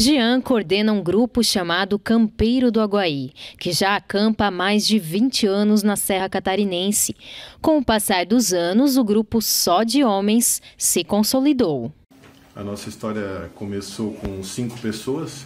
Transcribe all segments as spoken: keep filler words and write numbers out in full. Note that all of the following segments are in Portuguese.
Jean coordena um grupo chamado Campeiro do Aguaí, que já acampa há mais de vinte anos na Serra Catarinense. Com o passar dos anos, o grupo só de homens se consolidou. A nossa história começou com cinco pessoas.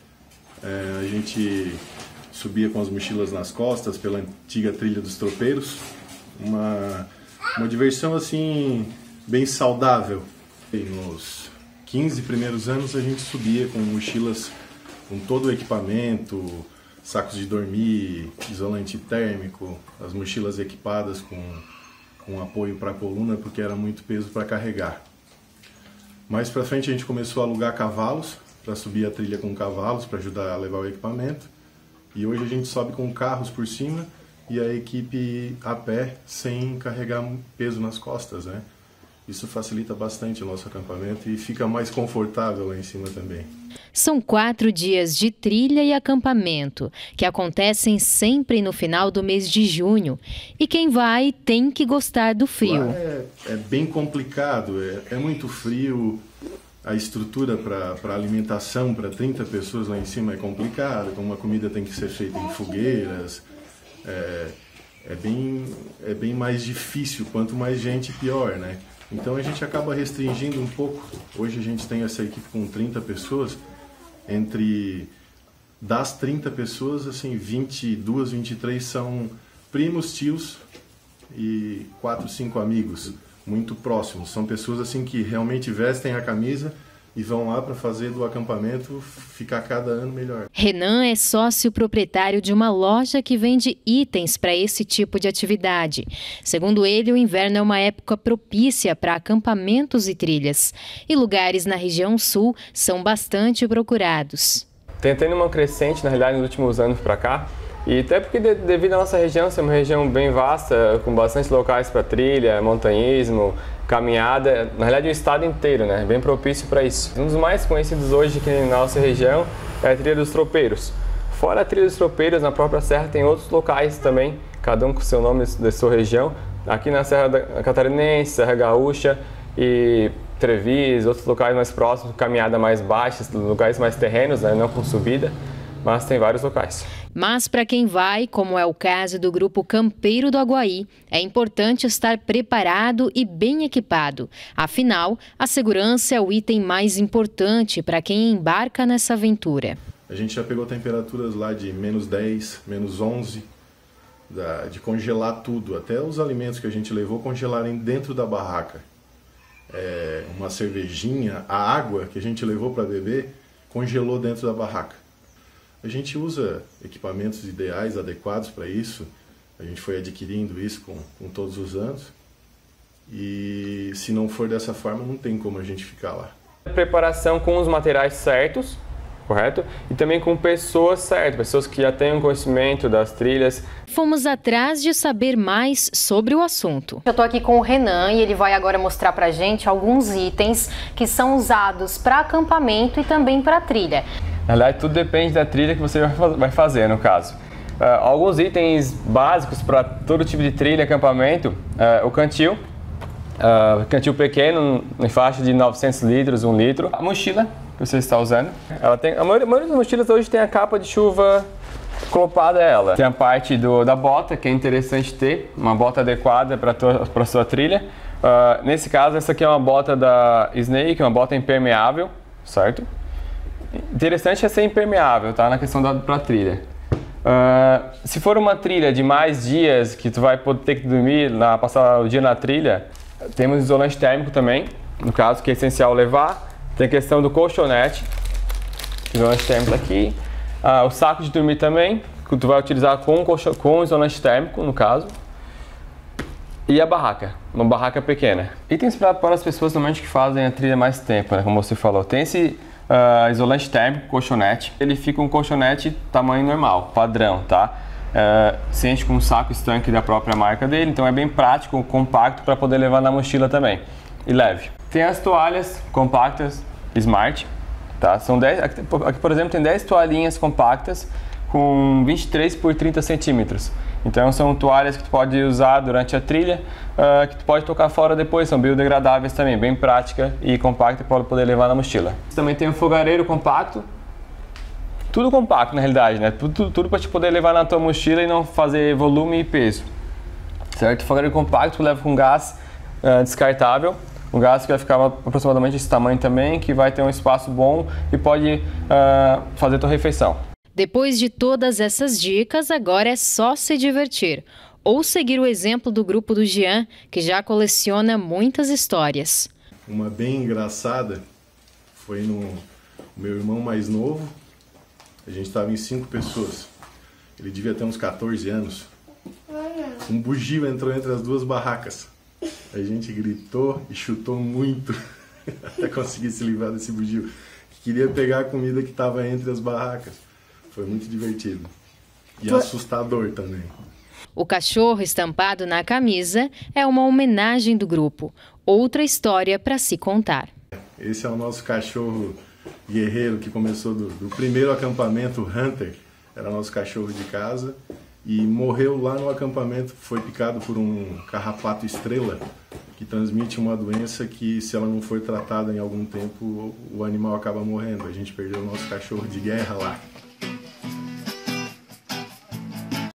É, a gente subia com as mochilas nas costas pela antiga trilha dos tropeiros. Uma, uma diversão assim bem saudável. E nos quinze primeiros anos a gente subia com mochilas com todo o equipamento, sacos de dormir, isolante térmico, as mochilas equipadas com, com apoio para a coluna porque era muito peso para carregar. Mais para frente a gente começou a alugar cavalos para subir a trilha com cavalos para ajudar a levar o equipamento. E hoje a gente sobe com carros por cima e a equipe a pé sem carregar peso nas costas, né? Isso facilita bastante o nosso acampamento e fica mais confortável lá em cima também. São quatro dias de trilha e acampamento, que acontecem sempre no final do mês de junho. E quem vai tem que gostar do frio. Lá é, é bem complicado, é, é muito frio, a estrutura para alimentação para trinta pessoas lá em cima é complicada, então uma comida tem que ser feita em fogueiras, é, é, bem, é bem mais difícil, quanto mais gente pior, né? Então a gente acaba restringindo um pouco. Hoje a gente tem essa equipe com trinta pessoas. Entre das trinta pessoas, assim, vinte e duas, vinte e três são primos, tios e quatro, cinco amigos muito próximos. São pessoas assim que realmente vestem a camisa e vão lá para fazer do acampamento ficar cada ano melhor. Renan é sócio proprietário de uma loja que vende itens para esse tipo de atividade. Segundo ele, o inverno é uma época propícia para acampamentos e trilhas. E lugares na região sul são bastante procurados. Tem tendo uma crescente, na realidade, nos últimos anos para cá. E até porque devido à nossa região ser uma região bem vasta, com bastante locais para trilha, montanhismo, caminhada, na realidade o estado inteiro, né? Bem propício para isso. Um dos mais conhecidos hoje aqui na nossa região é a Trilha dos Tropeiros. Fora a Trilha dos Tropeiros, na própria serra tem outros locais também, cada um com o seu nome da sua região. Aqui na Serra Catarinense, Serra Gaúcha e Trevis, outros locais mais próximos, caminhada mais baixa, lugares mais terrenos, né? Não com subida, mas tem vários locais. Mas para quem vai, como é o caso do grupo Campeiro do Aguaí, é importante estar preparado e bem equipado. Afinal, a segurança é o item mais importante para quem embarca nessa aventura. A gente já pegou temperaturas lá de menos dez, menos onze, de congelar tudo. Até os alimentos que a gente levou congelarem dentro da barraca. É, uma cervejinha, a água que a gente levou para beber, congelou dentro da barraca. A gente usa equipamentos ideais, adequados para isso. A gente foi adquirindo isso com, com todos os anos. E se não for dessa forma, não tem como a gente ficar lá. Preparação com os materiais certos, correto? E também com pessoas certas, pessoas que já tenham conhecimento das trilhas. Fomos atrás de saber mais sobre o assunto. Eu estou aqui com o Renan e ele vai agora mostrar pra gente alguns itens que são usados para acampamento e também para trilha. Na verdade, tudo depende da trilha que você vai fazer, no caso. Uh, alguns itens básicos para todo tipo de trilha, acampamento, uh, o cantil, uh, cantil pequeno, em faixa de novecentos litros, um litro. A mochila que você está usando, ela tem, a maioria, a maioria das mochilas hoje tem a capa de chuva colopada a ela. Tem a parte do, da bota, que é interessante ter, uma bota adequada para a sua trilha. Uh, nesse caso, essa aqui é uma bota da Snake, uma bota impermeável, certo? Interessante é ser impermeável, tá? Na questão da pra trilha. Uh, se for uma trilha de mais dias, que tu vai poder ter que dormir, na, passar o dia na trilha, temos isolante térmico também, no caso, que é essencial levar. Tem a questão do colchonete, isolante térmico aqui. Uh, o saco de dormir também, que tu vai utilizar com, com isolante térmico, no caso. E a barraca, uma barraca pequena. Itens para, para as pessoas normalmente que fazem a trilha mais tempo, né? Como você falou. Tem esse Uh, isolante térmico, colchonete. Ele fica um colchonete tamanho normal, padrão, tá? Uh, sente com um saco estanque da própria marca dele, então é bem prático, compacto para poder levar na mochila também. E leve. Tem as toalhas compactas Smart, tá? São dez, aqui, aqui por exemplo tem dez toalhinhas compactas com vinte e três por trinta centímetros. Então são toalhas que tu pode usar durante a trilha, uh, que tu pode tocar fora depois, são biodegradáveis também, bem prática e compacta para poder levar na mochila. Também tem um fogareiro compacto, tudo compacto na realidade, né? Tudo, tudo para te poder levar na tua mochila e não fazer volume e peso, certo? Fogareiro compacto que leva com gás uh, descartável, um gás que vai ficar aproximadamente esse tamanho também, que vai ter um espaço bom e pode uh, fazer a tua refeição. Depois de todas essas dicas, agora é só se divertir. Ou seguir o exemplo do grupo do Jean, que já coleciona muitas histórias. Uma bem engraçada foi no meu irmão mais novo. A gente estava em cinco pessoas. Ele devia ter uns quatorze anos. Um bugio entrou entre as duas barracas. A gente gritou e chutou muito até conseguir se livrar desse bugio. Queria pegar a comida que estava entre as barracas. Foi muito divertido. E tu... assustador também. O cachorro estampado na camisa é uma homenagem do grupo. Outra história para se contar. Esse é o nosso cachorro guerreiro que começou do, do primeiro acampamento, Hunter. Era nosso cachorro de casa. E morreu lá no acampamento, foi picado por um carrapato estrela, que transmite uma doença que, se ela não for tratada em algum tempo, o animal acaba morrendo. A gente perdeu o nosso cachorro de guerra lá.